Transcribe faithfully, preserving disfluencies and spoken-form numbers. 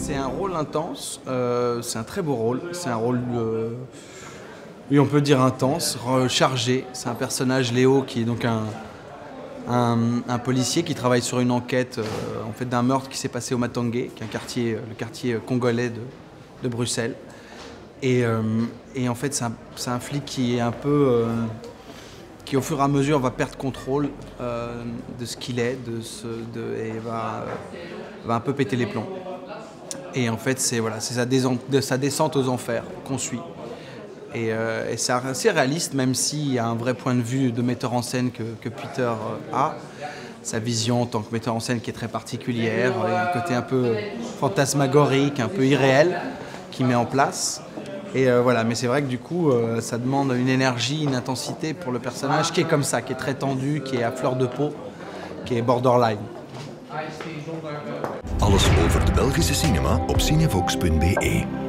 C'est un rôle intense, euh, c'est un très beau rôle, c'est un rôle, euh, oui on peut dire intense, chargé. C'est un personnage, Léo, qui est donc un, un, un policier qui travaille sur une enquête euh, en fait, d'un meurtre qui s'est passé au Matangé, qui est un quartier, le quartier congolais de, de Bruxelles. Et, euh, et en fait c'est un, c'est un flic qui est un peu... Euh, qui au fur et à mesure va perdre contrôle euh, de ce qu'il est, de ce, de, et va, va un peu péter les plombs. Et en fait, c'est voilà, c'est sa, sa descente aux enfers qu'on suit. Et, euh, et c'est assez réaliste, même s'il y a un vrai point de vue de metteur en scène que, que Peter a. Sa vision en tant que metteur en scène qui est très particulière, il y a un côté un peu fantasmagorique, un peu irréel qu'il met en place. Et euh, voilà, mais c'est vrai que du coup, euh, ça demande une énergie, une intensité pour le personnage qui est comme ça, qui est très tendu, qui est à fleur de peau, qui est borderline. Alles over de Belgische cinema op cinevox punt be.